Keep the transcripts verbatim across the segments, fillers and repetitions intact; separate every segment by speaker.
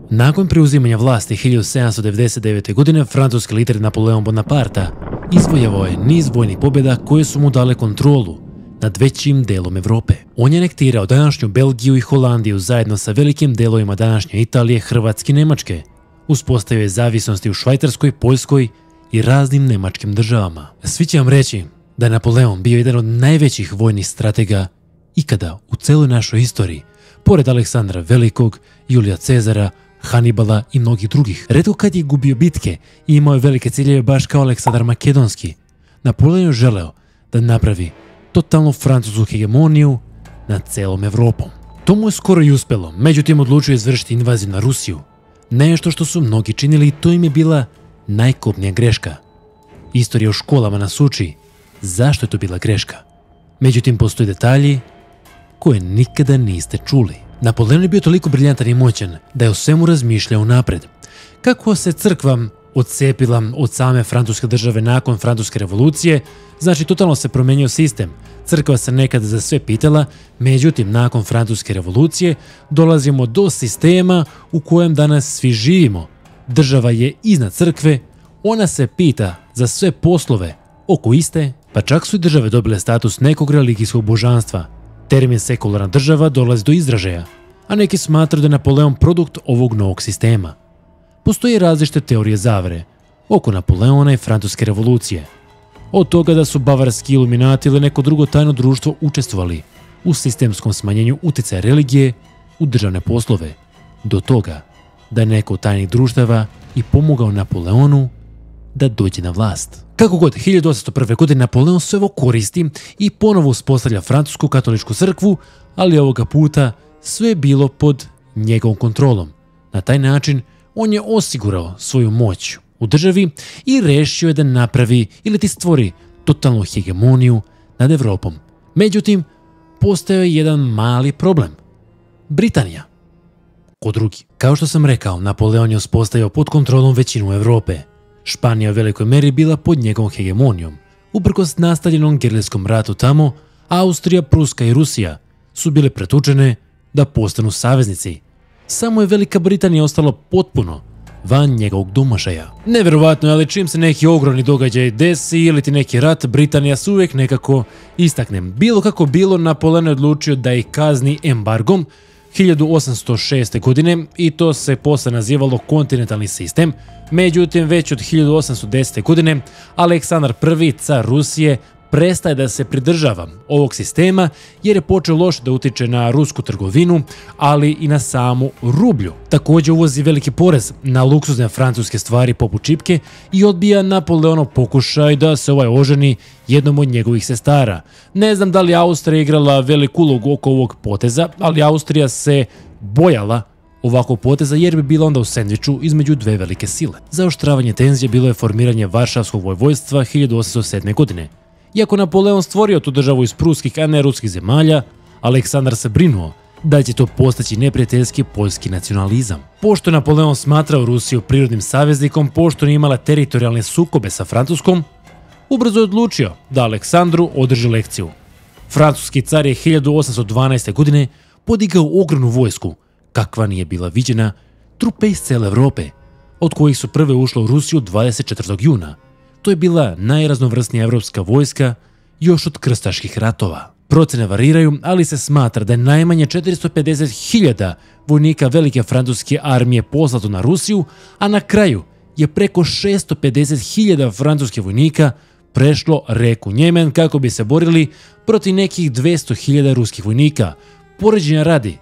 Speaker 1: Nakon preuzimanja vlasti hiljadu sedamsto devedeset devete. godine, francuski lider Napoleon Bonaparte izvojevao je niz vojnih pobjeda koje su mu dale kontrolu nad većim delom Evrope. On je anektirao današnju Belgiju i Holandiju zajedno sa velikim delovima današnje Italije, Hrvatske i Nemačke. Uspostavio je zavisnosti u Švajcarskoj, Poljskoj i raznim nemačkim državama. Svi će vam reći da je Napoleon bio jedan od najvećih vojnih stratega ikada u celoj našoj istoriji, pored Aleksandra Velikog, Julija Cezara, Hanibala i mnogih drugih. Retko kad je gubio bitke i imao je velike ciljeve baš kao Aleksandar Makedonski. Napoleon je želeo da napravi totalnu francusku hegemoniju nad celom Evropom. To mu je skoro i uspelo, međutim odlučio je izvršiti invaziju na Rusiju. Nešto što su mnogi činili i to im je bila najkobnija greška. Istorija u školama nas uči zašto je to bila greška. Međutim, postoje detalji koje nikada niste čuli. Napoleon je bio toliko briljantan i moćan da je o svemu razmišljao napred. Kako se crkva odcepila od same francuske države nakon francuske revolucije, znači totalno se promenio sistem. Crkva se nekada za sve pitala, međutim nakon francuske revolucije dolazimo do sistema u kojem danas svi živimo. Država je iznad crkve, ona se pita za sve poslove oko iste, pa čak su i države dobile status nekog religijskog božanstva. Termin sekularna država dolazi do izražaja, a neki smatraju da je Napoleon produkt ovog novog sistema. Postoje različite teorije zavere oko Napoleona i francuske revolucije. Od toga da su bavarski iluminati ili neko drugo tajno društvo učestvovali u sistemskom smanjenju uticaja religije u državne poslove, do toga da je neko od tajnih društava i pomogao Napoleonu da dođe na vlast. Kako god, hiljadu osamsto prve. godine Napoleon sve ovo koristi i ponovo uspostavlja francusku katoličku crkvu, ali ovoga puta sve je bilo pod njegovom kontrolom. Na taj način on je osigurao svoju moć u državi i rešio je da napravi ili ti stvori totalnu hegemoniju nad Evropom. Međutim, postojao je jedan mali problem. Britanija. Ko drugi. Kao što sam rekao, Napoleon je uspostavio pod kontrolom većinu Evrope. Španija u velikoj meri bila pod njegovom hegemonijom. Uprkos nastavljenom gerilskom ratu tamo, Austrija, Pruska i Rusija su bile pretučene da postanu saveznici. Samo je Velika Britanija ostala potpuno van njegovog domašaja. Neverovatno je, ali čim se neki ogromni događaj desi ili ti neki rat, Britanija se uvijek nekako istakne. Bilo kako bilo, Napoleon je odlučio da ih kazni embargom hiljadu osamsto šeste. godine i to se posle nazivalo kontinentalni sistem. Međutim, već od hiljadu osamsto desete. godine Aleksandar prvi, car Rusije, prestaje da se pridržava ovog sistema jer je počeo loše da utiče na rusku trgovinu, ali i na samu rublju. Također uvozi veliki porez na luksuzne francuske stvari poput čipke i odbija Napoleonov pokušaj da se ovaj oženi jednom od njegovih sestara. Ne znam da li Austrija igrala veliku ulogu oko ovog poteza, ali Austrija se bojala ovakvog poteza jer bi bila onda u sendviču između dve velike sile. Zaoštravanje tenzije bilo je formiranje Varšavskog vojvodstva hiljadu osamsto sedme. godine. Iako Napoleon stvorio tu državu iz pruskih, a ne ruskih zemalja, Aleksandar se brinuo da će to postaći neprijateljski poljski nacionalizam. Pošto je Napoleon smatrao Rusiju prirodnim saveznikom, pošto nije imala teritorijalne sukobe sa Francuskom, ubrzo je odlučio da Aleksandru održi lekciju. Francuski car je hiljadu osamsto dvanaeste. godine podigao ogromnu vojsku, kakva nije bila viđena, trupe iz cele Evrope, od kojih su prve ušle u Rusiju dvadeset četvrtog juna. To je bila najraznovrsnija evropska vojska još od krstaških ratova. Procene variraju, ali se smatra da je najmanje četiristo pedeset hiljada vojnika velike francuske armije poslato na Rusiju, a na kraju je preko šesto pedeset hiljada francuskih vojnika prešlo reku Njemen kako bi se borili protiv nekih dvesta hiljada ruskih vojnika. Poređenja radi,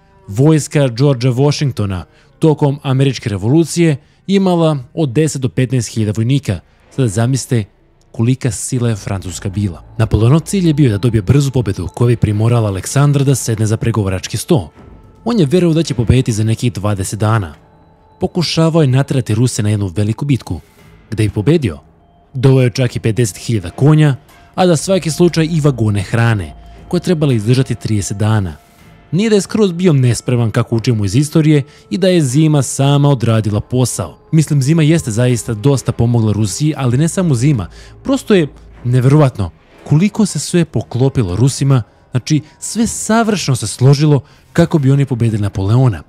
Speaker 1: vojska Georgea Washingtona tokom američke revolucije imala od deset do petnaest hiljada vojnika. Sada zamislite kolika sila je Francuska bila. Napoleonov cilj je bio da dobije brzu pobedu koja bi primorala Aleksandra da sedne za pregovarački sto. On je verovao da će pobediti za nekih dvadeset dana. Pokušavao je naterati Ruse na jednu veliku bitku, gde bi pobedio. Doveo je čak i pedeset hiljada konja, a za svaki slučaj i vagone hrane, koje trebala izdržati trideset dana. Nije da je skroz bio nespreman kako učimo iz istorije i da je zima sama odradila posao. Mislim, zima jeste zaista dosta pomogla Rusiji, ali ne samo zima. Prosto je neverovatno koliko se sve poklopilo Rusima, znači sve savršeno se složilo kako bi oni pobedili Napoleona.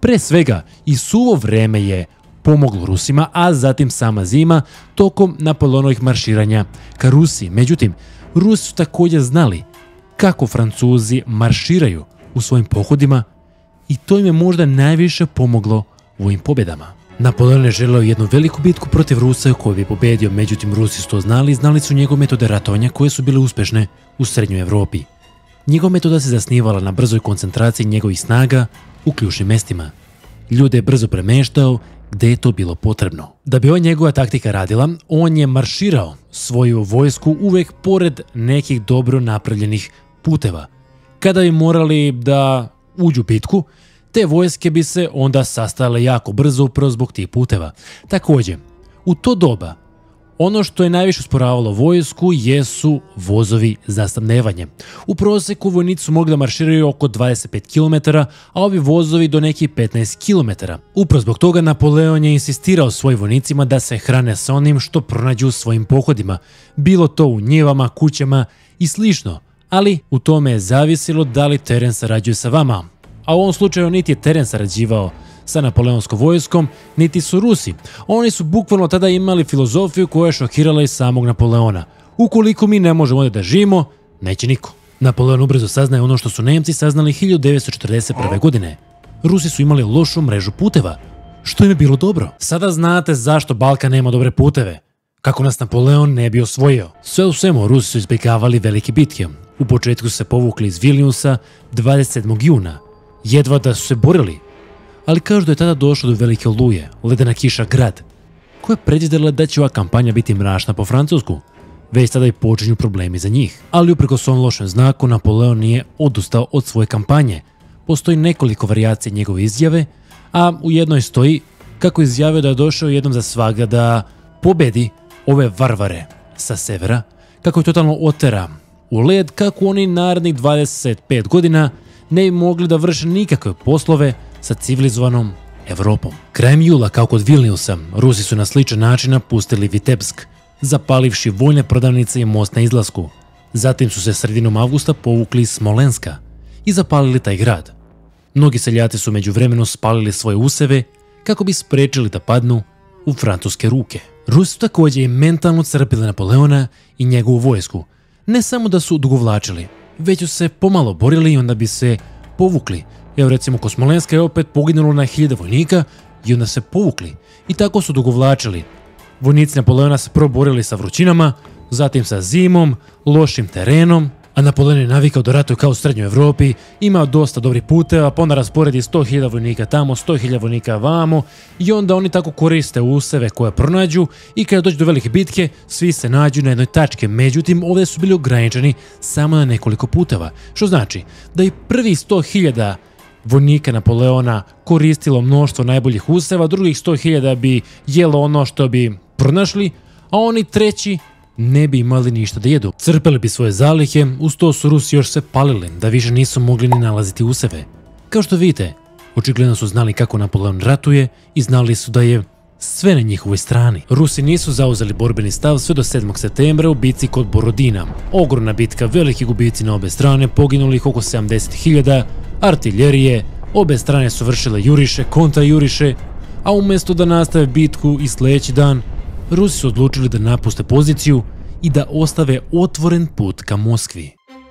Speaker 1: Pre svega, i suvo vreme je pomoglo Rusima, a zatim sama zima tokom Napoleonovih marširanja ka Rusiji. Međutim, Rusi su također znali kako Francuzi marširaju u svojim pohodima i to im je možda najviše pomoglo u ovim pobjedama. Napoleon je želeo jednu veliku bitku protiv Rusa koju bi pobedio, međutim Rusi su to znali i znali su njegove metode ratovanja koje su bile uspešne u srednjoj Evropi. Njegova metoda se zasnivala na brzoj koncentraciji njegovih snaga u ključnim mestima. Ljude je brzo premeštao gde je to bilo potrebno. Da bi ova njegova taktika radila, on je marširao svoju vojsku uvek pored nekih dobro napravljenih puteva. Kada bi morali da uđu u bitku, te vojske bi se onda sastajale jako brzo upravo zbog tih puteva. Također, u to doba, ono što je najviše usporavalo vojsku jesu vozovi za snabdevanje. U proseku vojnici su mogli da marširaju oko dvadeset pet kilometara, a ovi vozovi do nekih petnaest kilometara. Upravo zbog toga Napoleon je insistirao svojim vojnicima da se hrane sa onim što pronađu u svojim pohodima, bilo to u njivama, kućama i slično. Ali u tome je zavisilo da li teren sarađuje sa vama. A u ovom slučaju niti je teren sarađivao sa napoleonskom vojskom, niti su Rusi. Oni su bukvalno tada imali filozofiju koja je šokirala i samog Napoleona. Ukoliko mi ne možemo ovdje da živimo, neće niko. Napoleon ubrzo saznaje ono što su Nemci saznali hiljadu devetsto četrdeset prve. godine. Rusi su imali lošu mrežu puteva, što im je bilo dobro. Sada znate zašto Balkan nema dobre puteve. Kako nas Napoleon ne bi osvojio. Sve u svemu, Rusi su izbjegavali velike bitke. U početku su se povukli iz Vilniusa dvadeset sedmog juna. Jedva da su se borili. Ali kažu da je tada došlo do velike oluje, ledena kiša grad, koja je predvidjela da će ova kampanja biti mračna po Francusku. Već tada i počinju problemi za njih. Ali uprkos ovom lošem znaku, Napoleon nije odustao od svoje kampanje. Postoji nekoliko varijacija njegove izjave, a u jednoj stoji kako je izjavio da je došao jednom za svaga da pobedi ove varvare sa severa, kako je totalno otera u led, kako oni narednih dvadeset pet godina ne bi mogli da vrše nikakve poslove sa civilizovanom Evropom. Krajem jula, kao kod Vilniusa, Rusi su na sličan način napustili Vitebsk, zapalivši vojne prodavnice i most na izlasku. Zatim su se sredinom avgusta povukli iz Smolenska i zapalili taj grad. Mnogi seljaci su međuvremeno spalili svoje useve kako bi sprečili da padnu u francuske ruke. Rusi su također i mentalno crpili Napoleona i njegovu vojsku. Ne samo da su odugovlačili, već su se pomalo borili i onda bi se povukli. Evo recimo kod Smolenska je opet poginulo na hiljade vojnika i onda se povukli. I tako su odugovlačili. Vojnici Napoleona se prvo borili sa vrućinama, zatim sa zimom, lošim terenom, a Napoleon je navikao da ratuje kao u srednjoj Evropi, imao dosta dobrih puteva, pa onda rasporedi sto hiljada vojnika tamo, sto hiljada vojnika vamo i onda oni tako koriste useve koje pronađu i kada dođe do velike bitke, svi se nađu na jednoj tačke. Međutim, ovdje su bili ograničeni samo na nekoliko puteva, što znači da i prvi sto hiljada vojnika Napoleona koristilo mnoštvo najboljih useva, drugih sto hiljada bi jelo ono što bi pronašli, a oni treći ne bi imali ništa da jedu. Crpeli bi svoje zalihe, uz to su Rusi još se palili, da više nisu mogli ni nalaziti useve. Kao što vidite, očigledno su znali kako Napoleon ratuje i znali su da je sve na njihovoj strani. Rusi nisu zauzeli borbeni stav sve do sedmog septembra u bitci kod Borodina. Ogromna bitka, veliki gubici na obe strane, poginulih oko sedamdeset hiljada, artiljerije, obe strane su vršile juriše, kontra juriše, a umjesto da nastave bitku i sljedeći dan, Rusi su odlučili da napuste poziciju i da ostave otvoren put ka Moskvi.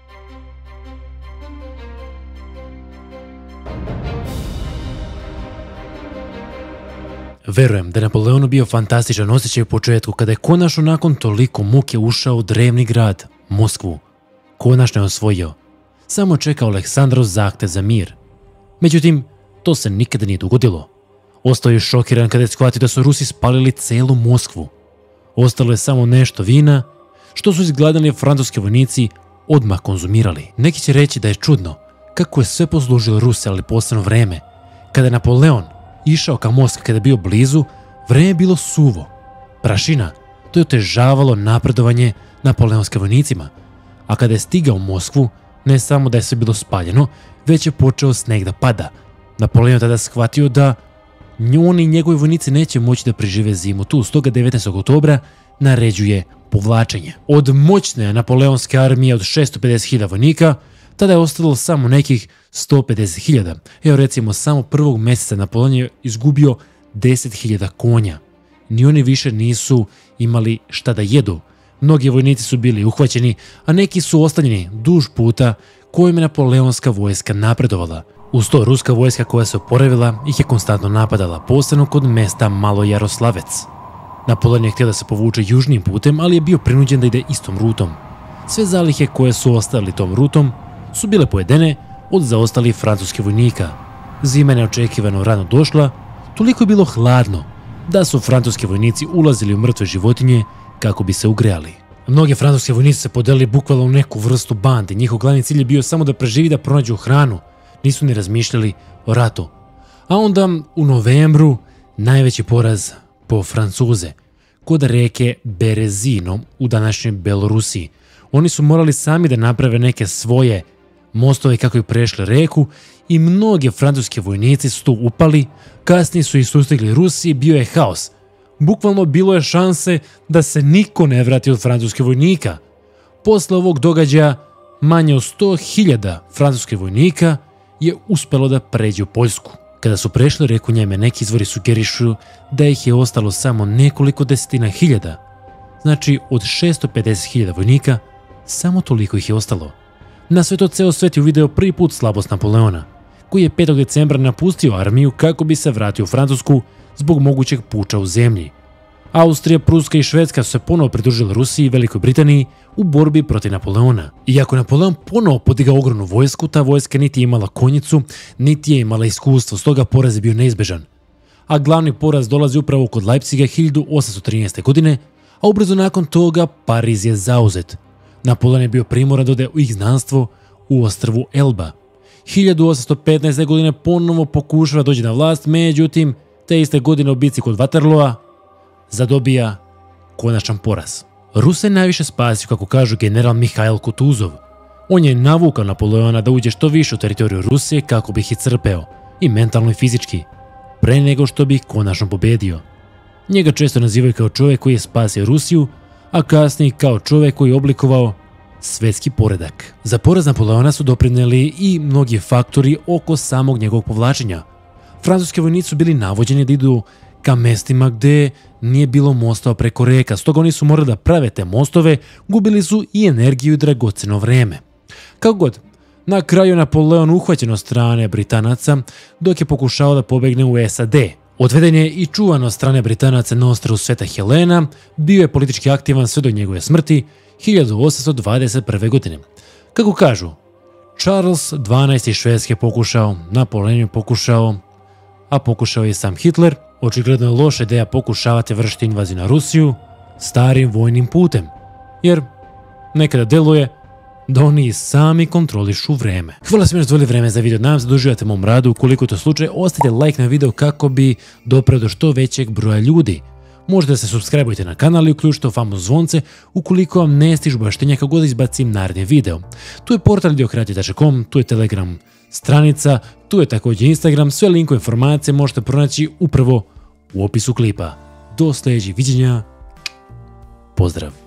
Speaker 1: Verujem da je Napoleonu bio fantastičan osjećaj u početku kada je konačno nakon toliko muke ušao u drevni grad, Moskvu. Konačno je osvojio. Samo čekao Aleksandrov zahtev za mir. Međutim, to se nikada nije dogodilo. Ostao je šokiran kada je shvatio da su Rusi spalili celu Moskvu. Ostalo je samo nešto vina, što su izgladani francuski vojnici odmah konzumirali. Neki će reći da je čudno kako je sve poslužilo Ruse, ali posebno vreme. Kada je Napoleon išao ka Moskvi, kada je bio blizu, vreme je bilo suvo. Prašina, to je otežavalo napredovanje napoleonskim vojnicima. A kada je stigao u Moskvu, ne samo da je sve bilo spaljeno, već je počeo sneg da pada. Napoleon tada shvatio da on i njegovi vojnici neće moći da prežive zimu tu, stoga devetnaestog oktobra naređuje povlačenje. Od moćne napoleonske armije od šesto pedeset hiljada vojnika tada je ostalo samo nekih sto pedeset hiljada. Evo recimo, samo prvog mjeseca Napoleon je izgubio deset hiljada konja. Ni oni više nisu imali šta da jedu. Mnogi vojnici su bili uhvaćeni, a neki su ostavljeni duž puta kojim je napoleonska vojska napredovala. Uz to, ruska vojska koja se oporavila ih je konstantno napadala, posebno kod mesta Malojaroslavec. Napoleon je htio da se povuče južnim putem, ali je bio prinuđen da ide istom rutom. Sve zalihe koje su ostali tom rutom su bile pojedene od zaostalih francuskih vojnika. Zima je neočekivano rano došla, toliko je bilo hladno da su francuski vojnici ulazili u mrtve životinje kako bi se ugrejali. Mnoge francuske vojnici se podelili bukvalno u neku vrstu bande. Njihov glavni cilj je bio samo da preživi, da pronađu hranu. Nisu ni razmišljali o ratu. A onda u novembru najveći poraz po Francuze kod reke Berezino u današnjoj Belorusiji. Oni su morali sami da naprave neke svoje mostove kako bi prešli reku i mnoge francuske vojnici su tu upali, kasnije su ih sustigli Rusi, bio je haos. Bukvalno bilo je šanse da se niko ne vrati od francuskih vojnika. Posle ovog događaja manje od sto hiljada francuskih vojnika je uspelo da pređe u Poljsku. Kada su prešli reku Njeme, neki izvori sugerišu da ih je ostalo samo nekoliko desetina hiljada. Znači, od šesto pedeset hiljada vojnika, samo toliko ih je ostalo. Na sve to ceo svet je uvideo prvi put slabost Napoleona, koji je petog decembra napustio armiju kako bi se vratio u Francusku zbog mogućeg puča u zemlji. Austrija, Pruska i Švedska su se ponovo pridružile Rusiji i Velikoj Britaniji u borbi protiv Napoleona. Iako je Napoleon ponovo podigao ogromnu vojsku, ta vojska niti je imala konjicu, niti je imala iskustvo, stoga poraz je bio neizbežan. A glavni poraz dolazi upravo kod Leipziga hiljadu osamsto trinaeste. godine, a ubrzo nakon toga Pariz je zauzet. Napoleon je bio primoran da ode u izgnanstvo u ostrvu Elba. hiljadu osamsto petnaeste. godine ponovo pokušava doći na vlast, međutim, te iste godine u bici kod Waterloa zadobija konačan poraz. Ruse najviše spasio, kako kažu, general Mihail Kutuzov. On je navukao Napoleona da uđe što više u teritoriju Rusije kako bi ih iscrpeo, i mentalno i fizički, pre nego što bi ih konačno pobedio. Njega često nazivaju kao čovjek koji je spasio Rusiju, a kasnije kao čovjek koji je oblikovao svetski poredak. Za poraz Napoleona su doprinijeli i mnogi faktori oko samog njegovog povlačenja. Francuski vojnici su bili navođeni da idu ka mestima gde nije bilo mostova preko reka, stoga oni su morali da prave te mostove, gubili su i energiju i dragoceno vreme. Kako god, na kraju je Napoleon uhvaćen od strane Britanaca dok je pokušao da pobegne u S A D. Odveden je i čuvan od strane Britanaca na ostrvu Sveta Helena, bio je politički aktivan sve do njegove smrti hiljadu osamsto dvadeset prve. godine. Kako kažu, Charles dvanaesti. Švedske pokušao, Napoleon je pokušao, a pokušao je sam Hitler. Očigledno je loša ideja pokušavati vršiti invaziju na Rusiju starim vojnim putem, jer nekada deluje da oni sami kontrolišu vreme. Hvala svima što ste izdvojili vreme za video, nadam se da uživate u mom radu. Ukoliko je to slučaj, ostavite like na video kako bi dopreo do što većeg broja ljudi. Možete da se subscribe-ujte na kanal i uključite famozno zvonce ukoliko vam ne stižu obaveštenja kako god izbacim naredni video. Tu je portal ideokrati tačka com, tu je Telegram stranica, tu je također Instagram, sve linkove informacije možete pronaći upravo u opisu klipa. Do sljedećih viđenja, pozdrav!